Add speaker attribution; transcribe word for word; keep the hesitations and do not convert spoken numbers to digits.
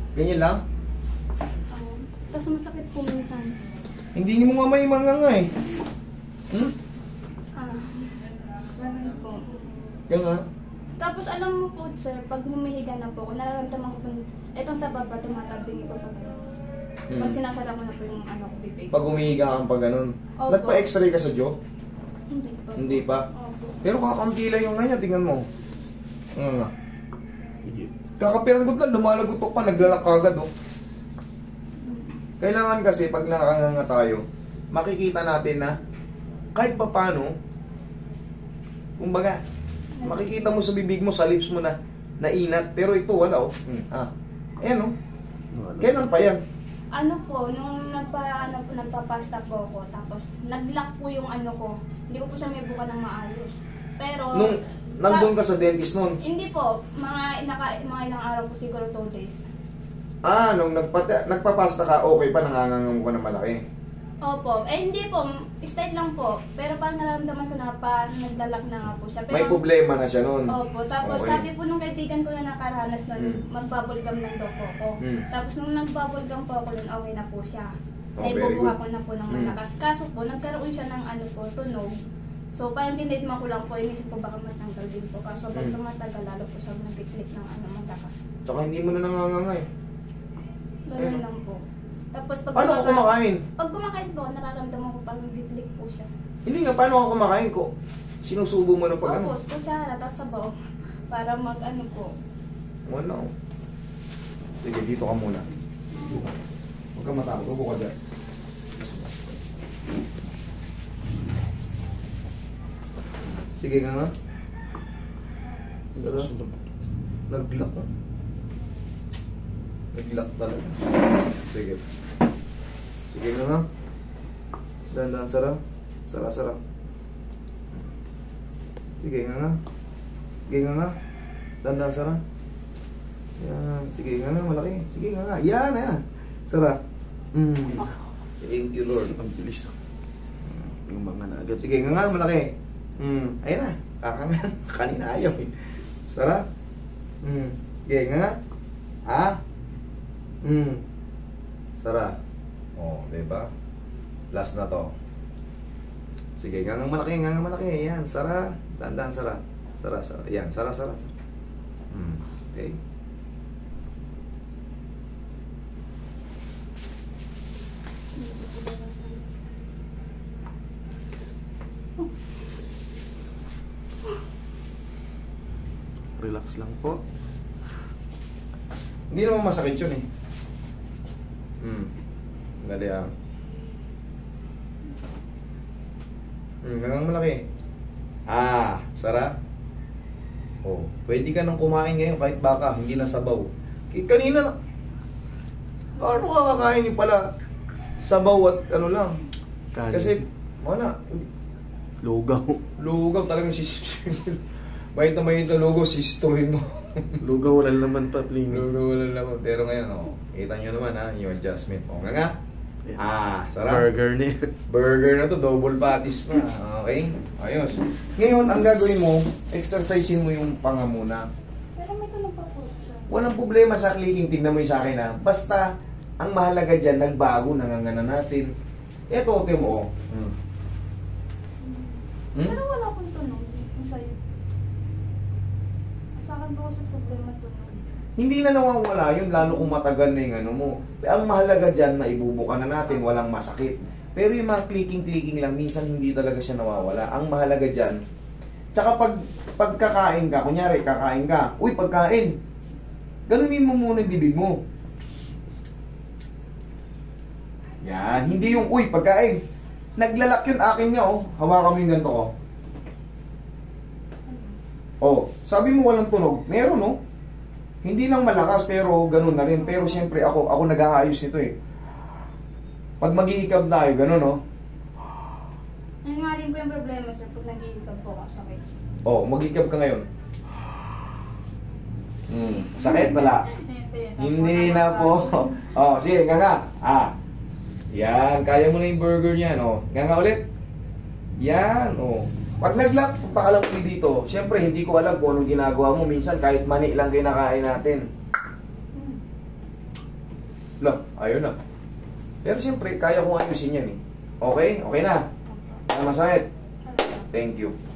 Speaker 1: Ganyan lang?
Speaker 2: Um, Tapos masakit po minsan.
Speaker 1: Hindi mo mamay mga nga eh. Hmm?
Speaker 2: Ah, ganun po.
Speaker 1: Yan nga.
Speaker 2: Tapos alam mo po, sir, pag humihiga na po ako, nararamdaman ko po, itong sa baba, tumatabing ito pag
Speaker 1: Hmm.
Speaker 2: Pag sinasara ko na po yung ano ko, bibig.
Speaker 1: Pag umihiga kang pag ganun.
Speaker 2: Opo.
Speaker 1: Nagpa-x-ray ka sa jaw?
Speaker 2: Hindi pa.
Speaker 1: Hindi pa?
Speaker 2: Opo.
Speaker 1: Pero kakamti lang yung nga, tingnan mo. Nga nga. Kakapiranggot lang, lumalagot pa, naglalak agad oh. Kailangan kasi pag nakanganga tayo, makikita natin na kahit pa paano, kumbaga, makikita mo sa bibig mo, sa lips mo na nainat. Pero ito wala oh. Hmm. Ah. Ayan oh. Kailan pa yan?
Speaker 2: Ano po, nung nagpa, ano po, nagpapasta po ako, tapos nag-lock po yung ano ko. Hindi ko po siya may buka ng maayos. Pero...
Speaker 1: Nung nandun ka sa dentist nun?
Speaker 2: Hindi po, mga, naka, mga ilang araw po siguro two days.
Speaker 1: Ah, nung nagpata, nagpapasta ka, okay pa, nangangangang ka na malaki.
Speaker 2: Opo, eh hindi po, straight lang po. Pero parang nararamdaman ko na pa, naglalak na nga po siya. Pero,
Speaker 1: May problema na siya nun.
Speaker 2: Opo, tapos
Speaker 1: Okay.
Speaker 2: sabi po nung kaibigan ko na nakaranas nun,
Speaker 1: Hmm.
Speaker 2: mag-bubble gum lang daw po ako.
Speaker 1: Hmm.
Speaker 2: Tapos nung nag-bubble gum po ako nun, okay na po siya.
Speaker 1: Oh,
Speaker 2: Ay,
Speaker 1: very
Speaker 2: bubuha
Speaker 1: good.
Speaker 2: ko na po ng
Speaker 1: Hmm.
Speaker 2: malakas. Kaso po, nagkaroon siya ng ano po, tunog. So parang tinidma ko lang po, inisip ko baka matanggal din po. Kaso pag
Speaker 1: Hmm.
Speaker 2: tumatagal, lalo po siya nag-click ng ano, malakas.
Speaker 1: Tsaka hindi mo na nanganganga eh.
Speaker 2: Ganun
Speaker 1: Ayun.
Speaker 2: lang po. Tapos pag
Speaker 1: Paano ka
Speaker 2: kumaka-
Speaker 1: kumakain?
Speaker 2: Pag kumakain po, nararamdaman ko parang nag-click po siya.
Speaker 1: Hindi nga, paano ka kumakain ko? Sinusubo mo ng pag ano?
Speaker 2: Tapos, kutsara, tapos sabaw. Para mag ano po.
Speaker 1: Wala oh. Sige, dito ka muna. Huwag ka matakot, upo ka dyan. Sige ka nga. Nag-lock oh. Nag-lock talaga. Sige. Sige nga nga. Dahan-dahan, sara. Sara-sara. Sige nga nga. Sige nga nga. Dahan-dahan, sara. Yan. Sige nga nga, malaki. Sige nga nga. Yan, yan. Sara. Mm. Thank you, Lord.
Speaker 3: Ang bilis to. Yung mga na agad.
Speaker 1: Sige nga nga, malaki. Mm. Ayun na. Kakanga. Kanina ayaw eh. Sara. Mm. Sige nga nga. Ha? Mm. Sara. Oh, diba? Last na to. Sige, nga nga malaki, nga nga malaki. Yan, sara. Dahan-dahan, sara. Sara, sara. Yan, sara, sara, sara. Mm. Okay.
Speaker 3: Relax lang po.
Speaker 1: Hindi naman masakit yun eh. Hmm. Dali ah. Hmm, hanggang malaki. Ah, sara. Oh, pwede ka nang kumain ngayon kahit baka, hindi na sabaw. K- kanina na. Ano ka kakain pala? Sabaw at ano lang.
Speaker 3: Kanin.
Speaker 1: Kasi, wala.
Speaker 3: Lugaw.
Speaker 1: Lugaw talagang sisipsipin. Mahit na mahit na lugaw, sistuhin mo.
Speaker 3: Lugaw wala naman pa, Plino.
Speaker 1: Lugaw wala naman. Pero ngayon, oh, kita nyo naman ha, yung adjustment. O nga nga.
Speaker 3: Yan.
Speaker 1: Ah, sarap.
Speaker 3: Burger na yan.
Speaker 1: Burger na to, double patties na. Okay? Ayos. Ngayon, ang gagawin mo, exercisein mo yung panga muna.
Speaker 2: Pero may tunog pa po siya.
Speaker 1: Walang problema sa clicking, tingnan mo yung sa akin ha. Basta, ang mahalaga dyan, nagbago, nangangana natin. Eto, ito mo, oh. Hmm. Hmm?
Speaker 2: Pero wala akong tunog. Ang sa'yo. Sa akin po kasi problema tunog.
Speaker 1: Hindi na nawawala yun, lalo kung matagal na yung ano mo. Ang mahalaga dyan, na ibubuka na natin, walang masakit. Pero yung mga clicking-clicking lang, minsan hindi talaga siya nawawala. Ang mahalaga dyan, tsaka pag pagkakain ka, kunyari, kakain ka, uy, pagkain, ganunin mo muna yung bibig mo. Yan, hindi yung, uy, pagkain. Naglalak yun, akin niya, oh. Hawakan mo yung ganito, oh. Oh, sabi mo walang tunog, meron, oh. Hindi lang malakas, pero ganun na rin. Pero siyempre, ako, ako nag-aayos nito, eh. Pag mag-iikab tayo, ganun, oh.
Speaker 2: Yun nga din po yung problema, sir, pag nag-iikab po ako sakit.
Speaker 1: Oh, mag-iikab ka ngayon. Hmm, sakit pala. Hindi na po. Oh, sige, nga nga. Ah. Yan, kaya mo na yung burger niyan, oh. Nga nga ulit. Yan, oh. Pag nag-lock, punta ka lang ulit dito. Siyempre, hindi ko alam kung anong ginagawa mo. Minsan, kahit mani lang kinakain natin. Lah, ayaw na. Pero siyempre, kaya kong ayusin yan eh. Okay? Okay na? Wala masakit? Thank you.